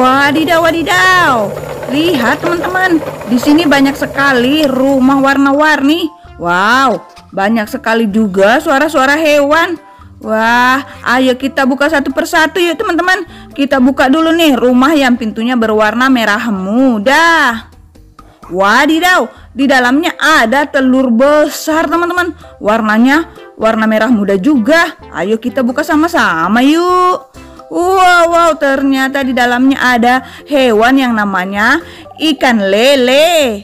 Wadidaw, wadidaw. Lihat teman-teman, di sini banyak sekali rumah warna-warni. Wow, banyak sekali juga suara-suara hewan. Wah, ayo kita buka satu persatu yuk teman-teman. Kita buka dulu nih rumah yang pintunya berwarna merah muda. Wadidaw, di dalamnya ada telur besar teman-teman. Warnanya warna merah muda juga. Ayo kita buka sama-sama yuk. Wow, ternyata di dalamnya ada hewan yang namanya ikan lele.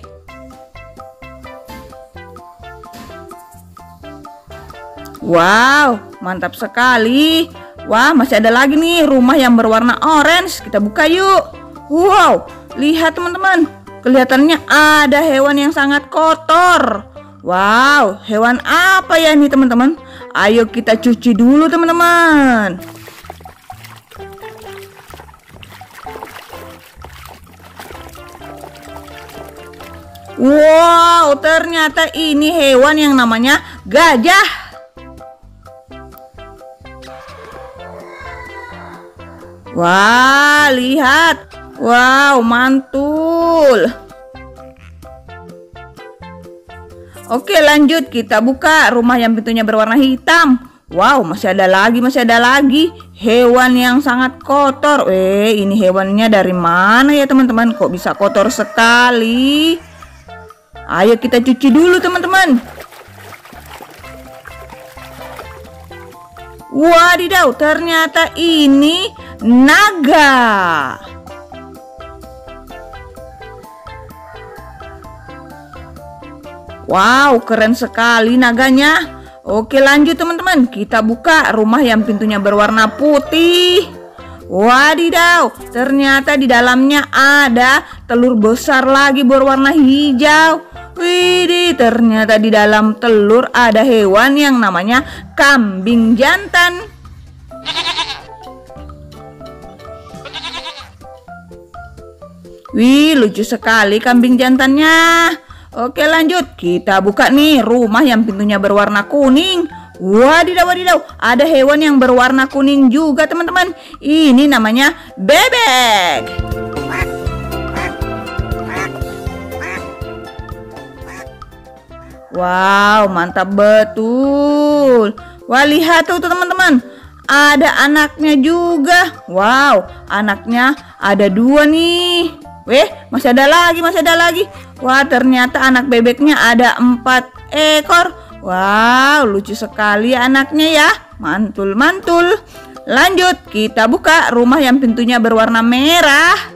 Wow, mantap sekali. Wah, masih ada lagi nih rumah yang berwarna orange. Kita buka yuk. Wow, lihat teman-teman. Kelihatannya ada hewan yang sangat kotor. Wow, hewan apa ya ini teman-teman? Ayo kita cuci dulu teman-teman. Wow, ternyata ini hewan yang namanya gajah. Wah, lihat. Wow, mantul. Oke, lanjut kita buka rumah yang pintunya berwarna hitam. Wow, masih ada lagi hewan yang sangat kotor. Ini hewannya dari mana ya teman-teman? Kok bisa kotor sekali? Ayo kita cuci dulu teman-teman. Wadidaw, ternyata ini naga. Wow, keren sekali naganya. Oke, lanjut teman-teman. Kita buka rumah yang pintunya berwarna putih. Wadidaw, ternyata di dalamnya ada telur besar lagi berwarna hijau. Widih, ternyata di dalam telur ada hewan yang namanya kambing jantan. Wih, lucu sekali kambing jantannya. Oke, lanjut. Kita buka nih rumah yang pintunya berwarna kuning. Wadidaw, wadidaw. Ada hewan yang berwarna kuning juga teman-teman. Ini namanya bebek. Wow, mantap betul. Wah, lihat tuh teman-teman. Ada anaknya juga. Wow, anaknya ada 2 nih. Masih ada lagi. Wah, ternyata anak bebeknya ada 4 ekor. Wow, lucu sekali anaknya ya. Mantul. Lanjut, kita buka rumah yang pintunya berwarna merah.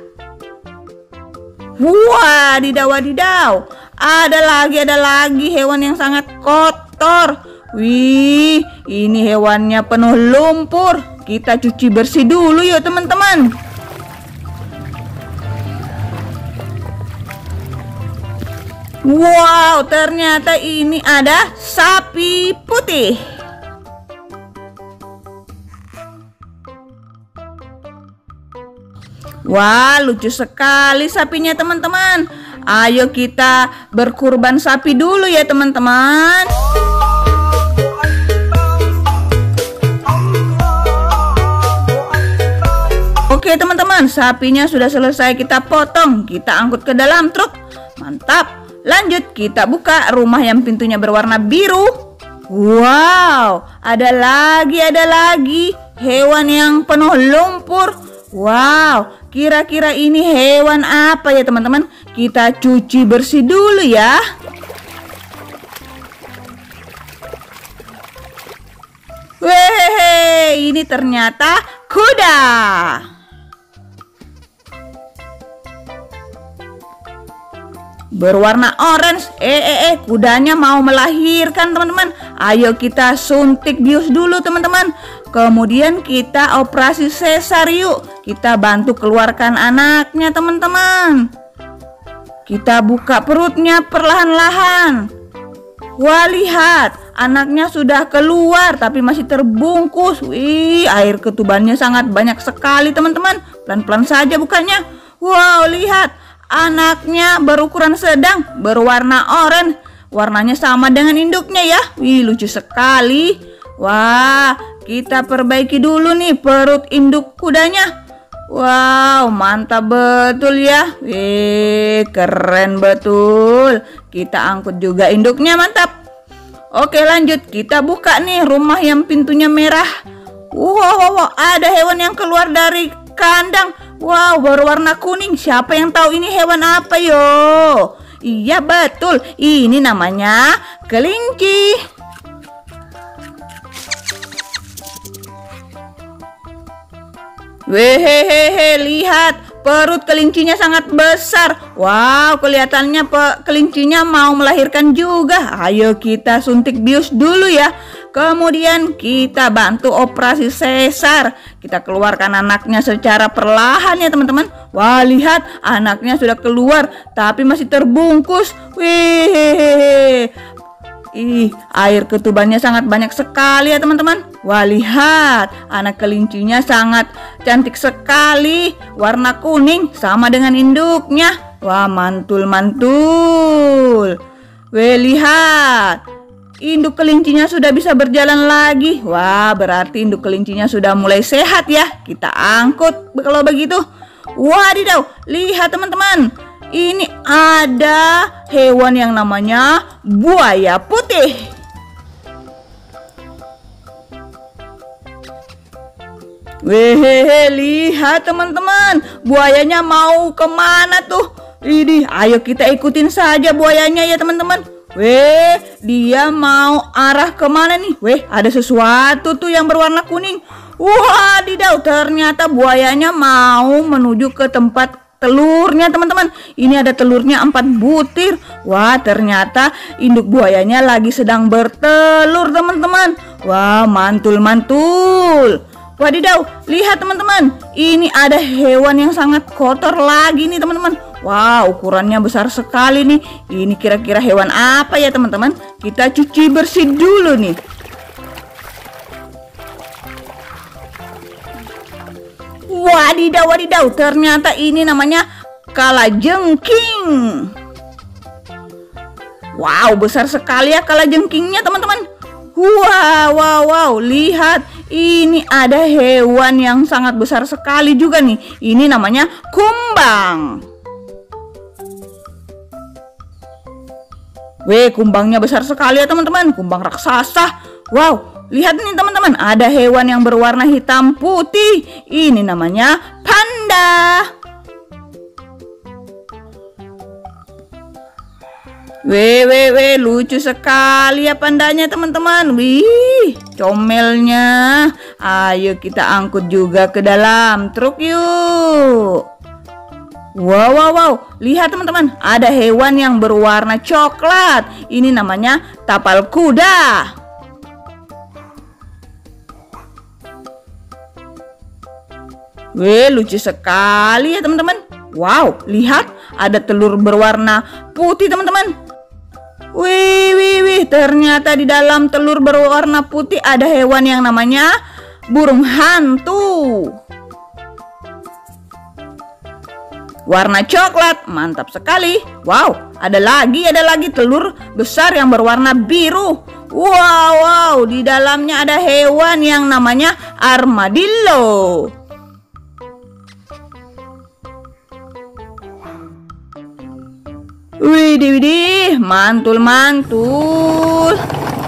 Wadidaw. Ada lagi hewan yang sangat kotor. Wih, ini hewannya penuh lumpur. Kita cuci bersih dulu yuk teman-teman. Wow, ternyata ini ada sapi putih. Wah, lucu sekali sapinya teman-teman. Ayo kita berkurban sapi dulu ya teman-teman. Oke teman-teman, sapinya sudah selesai kita potong. Kita angkut ke dalam truk. Mantap. Lanjut kita buka rumah yang pintunya berwarna biru. Wow, ada lagi hewan yang penuh lumpur. Wow, kira-kira ini hewan apa ya teman-teman? Kita cuci bersih dulu ya. Wehehe, ini ternyata kuda. Berwarna orange. Kudanya mau melahirkan teman-teman. Ayo kita suntik bius dulu teman-teman. Kemudian kita operasi sesar yuk. Kita bantu keluarkan anaknya teman-teman. Kita buka perutnya perlahan-lahan. Wah, lihat, anaknya sudah keluar tapi masih terbungkus. Wih, air ketubannya sangat banyak sekali teman-teman. Pelan-pelan saja bukanya. Wow, lihat, anaknya berukuran sedang, berwarna oranye. Warnanya sama dengan induknya ya. Wih, lucu sekali. Wah, kita perbaiki dulu nih perut induk kudanya. Wow, mantap betul ya. Keren betul. Kita angkut juga induknya, mantap. Oke, lanjut. Kita buka nih rumah yang pintunya merah. Wow, ada hewan yang keluar dari kandang. Wow, berwarna kuning. Siapa yang tahu ini hewan apa yo? Iya betul, ini namanya kelinci. Wehehehe, lihat perut kelincinya sangat besar. Wow, kelihatannya kelincinya mau melahirkan juga. Ayo kita suntik bius dulu ya. Kemudian kita bantu operasi sesar. Kita keluarkan anaknya secara perlahan ya teman-teman. Wah, lihat anaknya sudah keluar tapi masih terbungkus. Wih, air ketubannya sangat banyak sekali ya teman-teman. Wah, lihat anak kelincinya sangat cantik sekali. Warna kuning sama dengan induknya. Wah, mantul-mantul. Wih, lihat induk kelincinya sudah bisa berjalan lagi. Wah, berarti induk kelincinya sudah mulai sehat ya. Kita angkut kalau begitu. Wadidaw, lihat teman-teman. Ini ada hewan yang namanya buaya putih. Wehehe, lihat teman-teman. Buayanya mau kemana tuh? Ini, ayo kita ikutin saja buayanya ya teman-teman. Dia mau arah kemana nih? Ada sesuatu tuh yang berwarna kuning. Wadidaw, ternyata buayanya mau menuju ke tempat telurnya teman-teman. Ini ada telurnya 4 butir. Wah, ternyata induk buayanya lagi sedang bertelur teman-teman. Wah, mantul-mantul. Wadidaw, lihat teman-teman. Ini ada hewan yang sangat kotor lagi nih teman-teman. Wah, ukurannya besar sekali nih. Ini kira-kira hewan apa ya teman-teman? Kita cuci bersih dulu nih. Wadidaw, ternyata ini namanya kalajengking. Wow, besar sekali ya kalajengkingnya teman-teman. Wow, lihat. Ini ada hewan yang sangat besar sekali juga nih. Ini namanya kumbang. Kumbangnya besar sekali ya teman-teman. Kumbang raksasa. Wow, lihat nih teman-teman, ada hewan yang berwarna hitam putih. Ini namanya panda. Lucu sekali ya pandanya teman-teman. Comelnya. Ayo kita angkut juga ke dalam truk yuk. Wow, lihat teman-teman, ada hewan yang berwarna coklat. Ini namanya tapal kuda. Lucu sekali ya teman-teman. Wow, lihat ada telur berwarna putih teman-teman. Ternyata di dalam telur berwarna putih ada hewan yang namanya burung hantu. Warna coklat, mantap sekali. Wow, ada lagi telur besar yang berwarna biru. Wow, di dalamnya ada hewan yang namanya armadillo. Widih, mantul-mantul.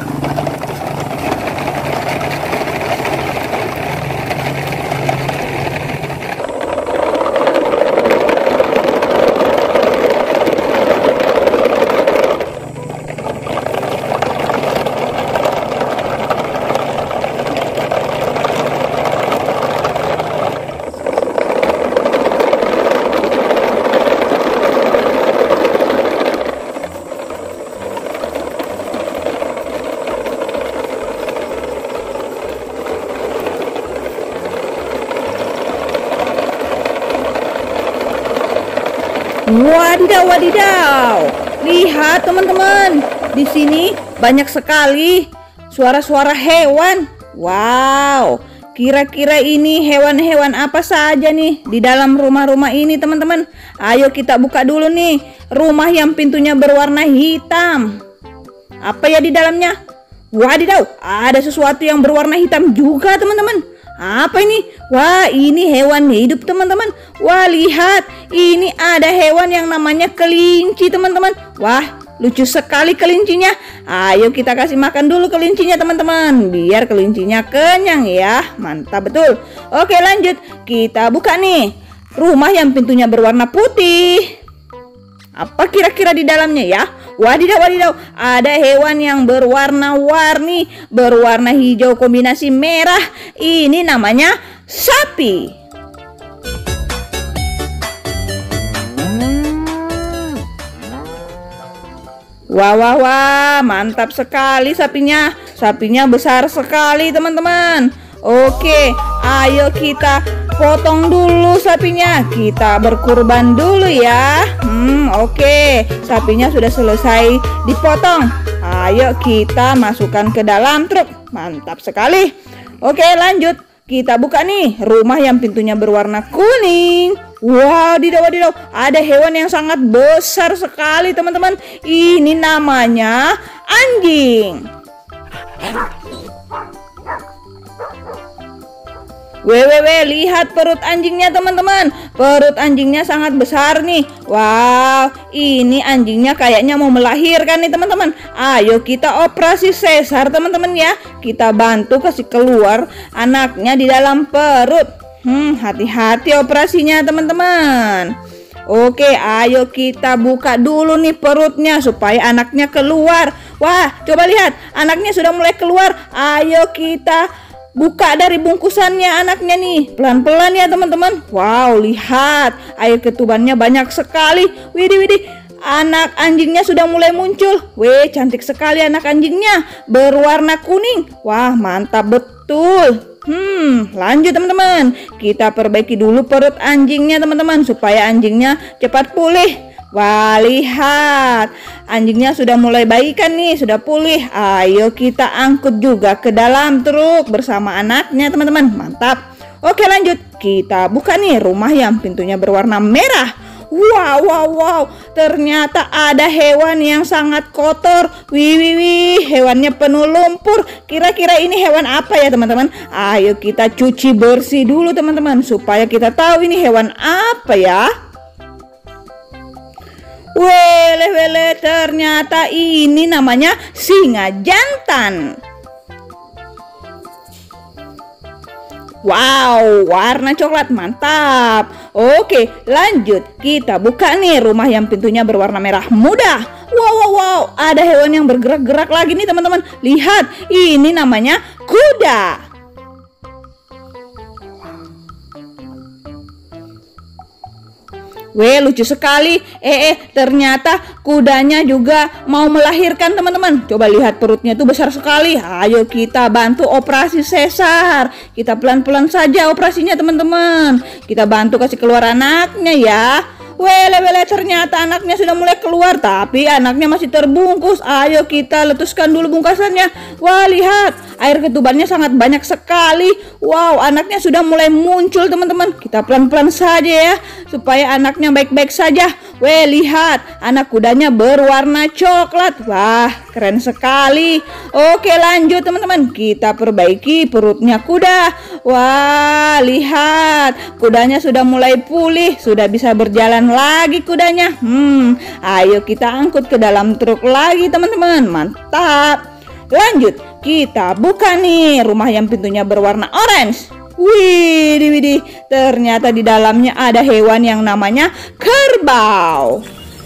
Wadidaw. Lihat teman-teman, di sini banyak sekali suara-suara hewan. Wow, kira-kira ini hewan-hewan apa saja nih di dalam rumah-rumah ini teman-teman? Ayo kita buka dulu nih rumah yang pintunya berwarna hitam. Apa ya di dalamnya? Wadidaw, ada sesuatu yang berwarna hitam juga teman-teman. Apa ini? Wah, ini hewan hidup teman-teman. Wah, lihat, ini ada hewan yang namanya kelinci teman-teman. Wah, lucu sekali kelincinya. Ayo kita kasih makan dulu kelincinya teman-teman, biar kelincinya kenyang ya. Mantap betul. Oke, lanjut. Kita buka nih rumah yang pintunya berwarna putih. Apa kira-kira di dalamnya ya? Wadidaw, wadidaw, ada hewan yang berwarna-warni, berwarna hijau kombinasi merah. Ini namanya sapi. Wah, wah, wah, mantap sekali sapinya. Sapinya besar sekali teman-teman. Oke, ayo kita potong dulu sapinya. Kita berkurban dulu ya. Oke, sapinya sudah selesai dipotong. Ayo kita masukkan ke dalam truk. Mantap sekali. Oke, lanjut. Kita buka nih rumah yang pintunya berwarna kuning. Wow, wadidaw, ada hewan yang sangat besar sekali teman-teman. Ini namanya anjing. Wewewe, lihat perut anjingnya teman-teman. Perut anjingnya sangat besar nih. Wow, ini anjingnya kayaknya mau melahirkan nih teman-teman. Ayo kita operasi sesar teman-teman ya. Kita bantu kasih keluar anaknya di dalam perut. Hati-hati operasinya teman-teman. Oke, ayo kita buka dulu nih perutnya supaya anaknya keluar. Wah, coba lihat, anaknya sudah mulai keluar. Ayo kita buka dari bungkusannya anaknya nih, pelan-pelan ya teman-teman. Wow, lihat, air ketubannya banyak sekali. Widih, widih, anak anjingnya sudah mulai muncul. Weh, cantik sekali anak anjingnya, berwarna kuning. Wah, mantap betul. Lanjut teman-teman, kita perbaiki dulu perut anjingnya teman-teman supaya anjingnya cepat pulih. Wah, lihat, anjingnya sudah mulai baikan nih, sudah pulih. Ayo kita angkut juga ke dalam truk bersama anaknya teman-teman. Mantap. Oke, lanjut. Kita buka nih rumah yang pintunya berwarna merah. Wow, wow, wow, ternyata ada hewan yang sangat kotor. Wih, hewannya penuh lumpur. Kira-kira ini hewan apa ya teman-teman? Ayo kita cuci bersih dulu teman-teman supaya kita tahu ini hewan apa ya. Wele, ternyata ini namanya singa jantan. Wow, warna coklat, mantap. Oke, lanjut. Kita buka nih rumah yang pintunya berwarna merah muda. Wow, wow, wow, ada hewan yang bergerak-gerak lagi nih teman-teman. Lihat, ini namanya kuda. Weh, lucu sekali. Ternyata kudanya juga mau melahirkan teman-teman. Coba lihat perutnya tuh besar sekali. Ayo kita bantu operasi sesar. Kita pelan-pelan saja operasinya teman-teman. Kita bantu kasih keluar anaknya ya. Wele, ternyata anaknya sudah mulai keluar, tapi anaknya masih terbungkus. Ayo kita letuskan dulu bungkasannya. Wah, lihat, air ketubannya sangat banyak sekali. Wow, anaknya sudah mulai muncul teman-teman. Kita pelan-pelan saja ya, supaya anaknya baik-baik saja. Weh, lihat, anak kudanya berwarna coklat. Wah, keren sekali. Oke, lanjut teman-teman. Kita perbaiki perutnya kuda. Wah, lihat, kudanya sudah mulai pulih, sudah bisa berjalan lagi kudanya. Ayo kita angkut ke dalam truk lagi teman-teman. Mantap. Lanjut, kita buka nih rumah yang pintunya berwarna orange. Widih, ternyata di dalamnya ada hewan yang namanya kerbau.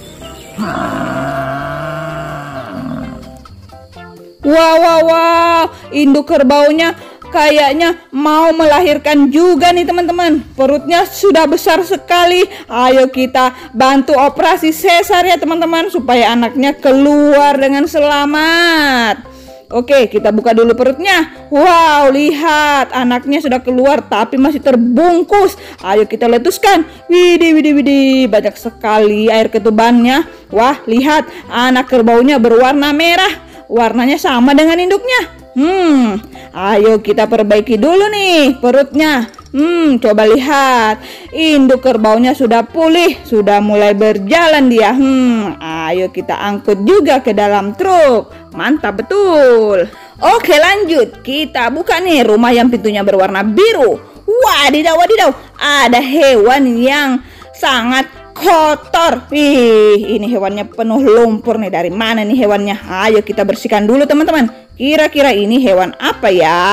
Wow, induk kerbaunya kayaknya mau melahirkan juga nih teman-teman. Perutnya sudah besar sekali. Ayo kita bantu operasi sesar ya teman-teman, supaya anaknya keluar dengan selamat. Oke, kita buka dulu perutnya. Wow, lihat, anaknya sudah keluar tapi masih terbungkus. Ayo kita letuskan. Widih, banyak sekali air ketubannya. Wah, lihat, anak kerbaunya berwarna merah. Warnanya sama dengan induknya. Ayo kita perbaiki dulu nih perutnya. Coba lihat, induk kerbaunya sudah pulih, sudah mulai berjalan dia. Ayo kita angkut juga ke dalam truk. Mantap betul. Oke, lanjut. Kita buka nih rumah yang pintunya berwarna biru. Wadidaw, wadidaw. Ada hewan yang sangat kotor. Wih, ini hewannya penuh lumpur nih. Dari mana nih hewannya? Ayo kita bersihkan dulu teman-teman. Kira-kira ini hewan apa ya?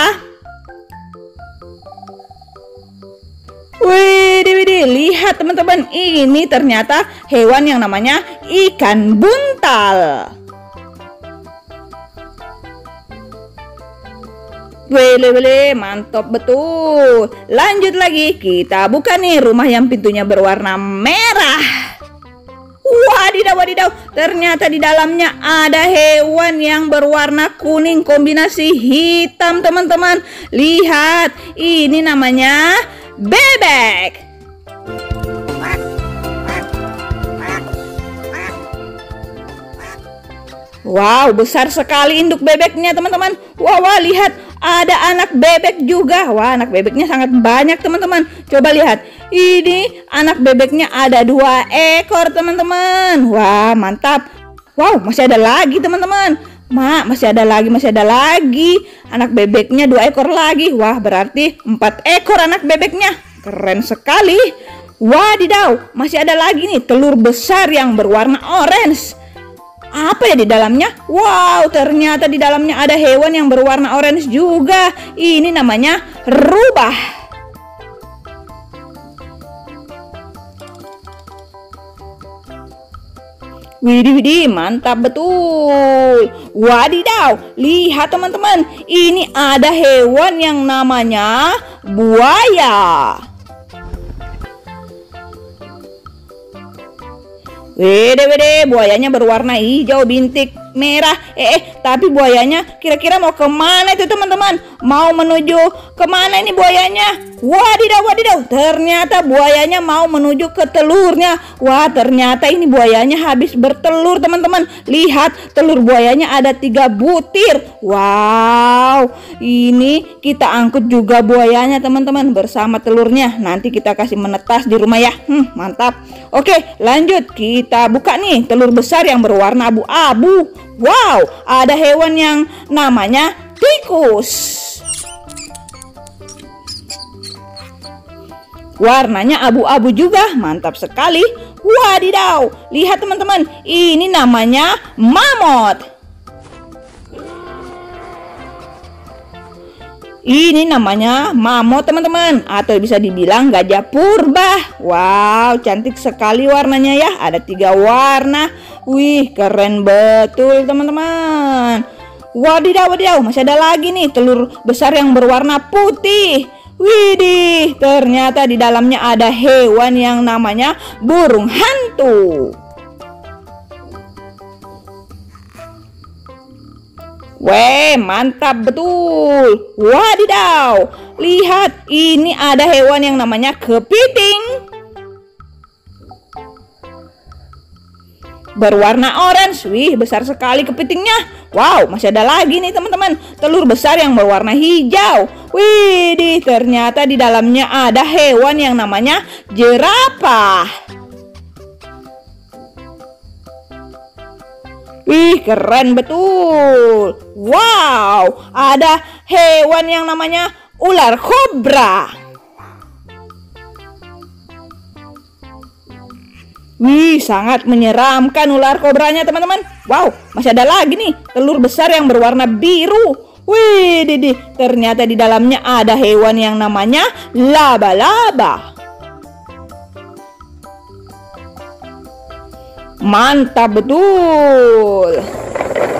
Widih, lihat teman-teman. Ini ternyata hewan yang namanya ikan buntal. Wele, mantap betul. Lanjut lagi, kita buka nih rumah yang pintunya berwarna merah. Wadidaw, wadidaw. Ternyata di dalamnya ada hewan yang berwarna kuning kombinasi hitam teman-teman. Lihat, ini namanya bebek. Wow, besar sekali induk bebeknya teman-teman. Wah, lihat, ada anak bebek juga. Wah, anak bebeknya sangat banyak teman-teman. Coba lihat, ini anak bebeknya ada 2 ekor teman-teman. Wah, mantap. Wow, masih ada lagi teman-teman. Masih ada lagi. Anak bebeknya 2 ekor lagi. Wah, berarti 4 ekor anak bebeknya. Keren sekali. Wadidaw, masih ada lagi nih telur besar yang berwarna orange. Apa ya di dalamnya? Wow, ternyata di dalamnya ada hewan yang berwarna orange juga. Ini namanya rubah. Widih, mantap betul. Wadidaw, lihat teman-teman. Ini ada hewan yang namanya buaya. Wede, buayanya berwarna hijau bintik merah. Tapi buayanya kira-kira mau kemana itu teman-teman? Mau menuju kemana ini buayanya? Wadidaw, ternyata buayanya mau menuju ke telurnya. Wah, ternyata ini buayanya habis bertelur teman-teman. Lihat, telur buayanya ada 3 butir. Wow, ini kita angkut juga buayanya teman-teman bersama telurnya. Nanti kita kasih menetas di rumah ya. Mantap. Oke, lanjut. Kita buka nih telur besar yang berwarna abu-abu. Wow, ada hewan yang namanya tikus. Warnanya abu-abu juga, mantap sekali. Wadidaw, lihat teman-teman, ini namanya mamut. Ini namanya mamut teman-teman, atau bisa dibilang gajah purba. Wow, cantik sekali warnanya ya. Ada 3 warna. Wih, keren betul teman-teman. Wadidaw, masih ada lagi nih telur besar yang berwarna putih. Widih, ternyata di dalamnya ada hewan yang namanya burung hantu. Weh, mantap betul. Wadidaw, lihat, ini ada hewan yang namanya kepiting. Berwarna orange. Wih, besar sekali kepitingnya. Wow, masih ada lagi nih teman-teman, telur besar yang berwarna hijau. Widih, ternyata di dalamnya ada hewan yang namanya jerapah. Wih, keren betul. Wow, ada hewan yang namanya ular kobra. Wih, sangat menyeramkan ular kobranya teman-teman. Wow, masih ada lagi nih telur besar yang berwarna biru. Wih, ternyata di dalamnya ada hewan yang namanya laba-laba. Mantap betul.